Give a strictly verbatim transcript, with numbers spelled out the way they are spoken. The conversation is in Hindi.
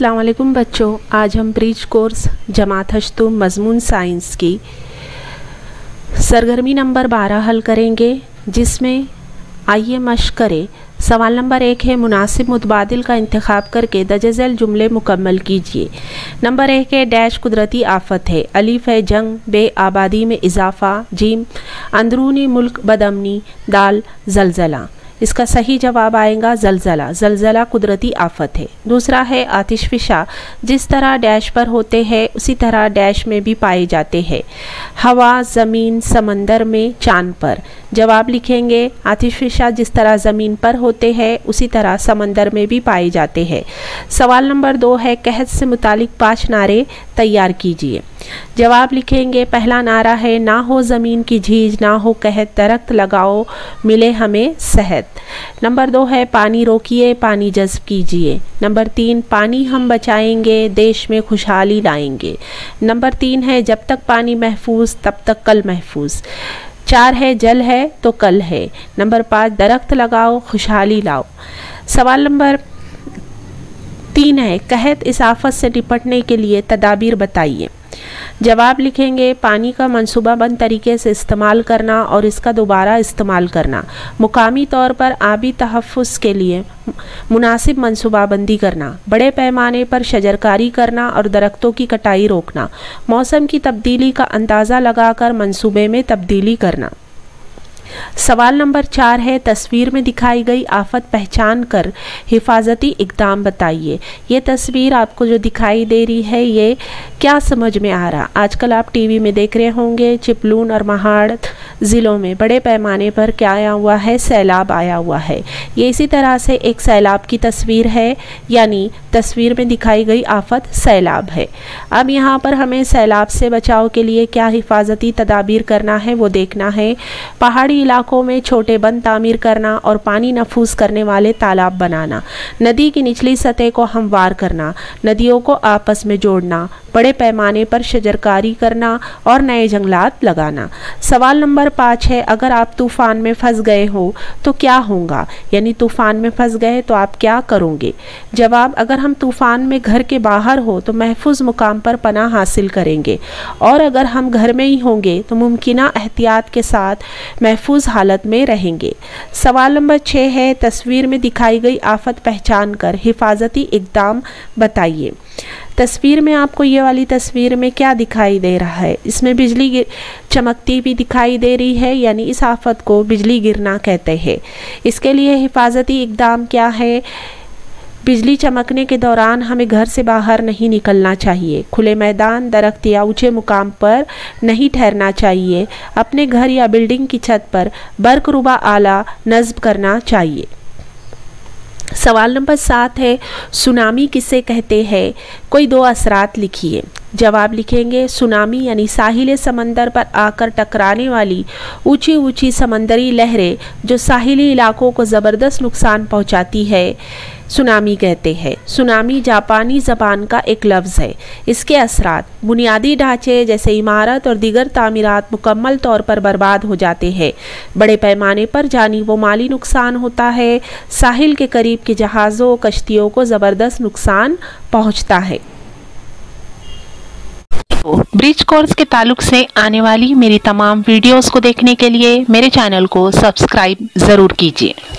अस्सलाम वालेकुम बच्चों, आज हम ब्रिज कोर्स जमात हश्तुम मज़मून साइंस की सरगर्मी नंबर बारह हल करेंगे, जिसमें आइए मश्क करें। सवाल नंबर एक है, मुनासिब मुतबादिल का इंतखाब करके दर्जैल जुमले मुकम्मल कीजिए। नंबर एक है, डैश कुदरती आफत है। अलीफ है, जंग। बे, आबादी में इजाफ़ा। जीम, अंदरूनी मुल्क बदअमनी। दाल, जलजला। इसका सही जवाब आएगा जलजला। जलजला कुदरती आफत है। दूसरा है, आतिशफिशा जिस तरह डैश पर होते हैं उसी तरह डैश में भी पाए जाते हैं। हवा, ज़मीन, समंदर में, चांद पर। जवाब लिखेंगे, आतिशफिशा जिस तरह ज़मीन पर होते हैं उसी तरह समंदर में भी पाए जाते हैं। सवाल नंबर दो है, कहत से मुतालिक पाँच नारे तैयार कीजिए। जवाब लिखेंगे, पहला नारा है, ना हो ज़मीन की झीझ ना हो कहत, दरख्त लगाओ मिले हमें सेहत। नंबर दो है, पानी रोकिए पानी जज्ब कीजिए। नंबर तीन, पानी हम बचाएंगे देश में खुशहाली लाएंगे। नंबर तीन है, जब तक पानी महफूज तब तक कल महफूज। चार है, जल है तो कल है। नंबर पाँच, दरख्त लगाओ खुशहाली लाओ। सवाल नंबर तीन है, कहत इस आफत से निपटने के लिए तदाबीर बताइए। जवाब लिखेंगे, पानी का मंसूबाबंद तरीके से इस्तेमाल करना और इसका दोबारा इस्तेमाल करना। मुकामी तौर पर आबी तहफ़्फ़ुज़ के लिए मुनासिब मंसूबाबंदी करना। बड़े पैमाने पर शजरकारी करना और दरख्तों की कटाई रोकना। मौसम की तब्दीली का अंदाज़ा लगाकर मंसूबे में तब्दीली करना। सवाल नंबर चार है, तस्वीर में दिखाई गई आफत पहचान कर हिफाजती इक़दाम बताइए। ये तस्वीर आपको जो दिखाई दे रही है ये क्या समझ में आ रहा? आजकल आप टीवी में देख रहे होंगे चिपलून और महाड़ ज़िलों में बड़े पैमाने पर क्या आया हुआ है, सैलाब आया हुआ है। ये इसी तरह से एक सैलाब की तस्वीर है, यानी तस्वीर में दिखाई गई आफत सैलाब है। अब यहाँ पर हमें सैलाब से बचाव के लिए क्या हिफाजती तदाबीर करना है वो देखना है। पहाड़ी इलाकों में छोटे बंद तामीर करना और पानी नफूस करने वाले तालाब बनाना। नदी की निचली सतह को हमवार करना। नदियों को आपस में जोड़ना। बड़े पैमाने पर शजरकारी करना और नए जंगलात लगाना। सवाल नंबर पाँच है, अगर आप तूफ़ान में फंस गए हो तो क्या होगा, यानी तूफ़ान में फंस गए तो आप क्या करोगे? जवाब, अगर हम तूफ़ान में घर के बाहर हो तो महफूज मुकाम पर पनाह हासिल करेंगे, और अगर हम घर में ही होंगे तो मुमकिना एहतियात के साथ महफूज हालत में रहेंगे। सवाल नंबर छः है, तस्वीर में दिखाई गई आफत पहचान कर हिफाजती इक़दाम बताइए। तस्वीर में आपको ये वाली तस्वीर में क्या दिखाई दे रहा है? इसमें बिजली चमकती भी दिखाई दे रही है, यानी इस आफत को बिजली गिरना कहते हैं। इसके लिए हिफाजती इक़दाम क्या है? बिजली चमकने के दौरान हमें घर से बाहर नहीं निकलना चाहिए। खुले मैदान, दरख्त या ऊंचे मुकाम पर नहीं ठहरना चाहिए। अपने घर या बिल्डिंग की छत पर बरकरुबा आला नस्ब करना चाहिए। सवाल नंबर सात है, सुनामी किसे कहते हैं? कोई दो असरात लिखिए। जवाब लिखेंगे, सुनामी यानी साहिल समंदर पर आकर टकराने वाली ऊंची ऊंची समंदरी लहरें जो साहिली इलाकों को ज़बरदस्त नुकसान पहुंचाती है, सुनामी कहते हैं। सुनामी जापानी ज़बान का एक लफ्ज़ है। इसके असरात, बुनियादी ढांचे जैसे इमारत और दीगर तामीरात मुकम्मल तौर पर बर्बाद हो जाते हैं। बड़े पैमाने पर जानी व माली नुकसान होता है। साहिल के करीब के जहाज़ों कश्तियों को ज़बरदस्त नुकसान पहुँचता है। ब्रिज कोर्स के ताल्लुक से आने वाली मेरी तमाम वीडियोस को देखने के लिए मेरे चैनल को सब्सक्राइब ज़रूर कीजिए।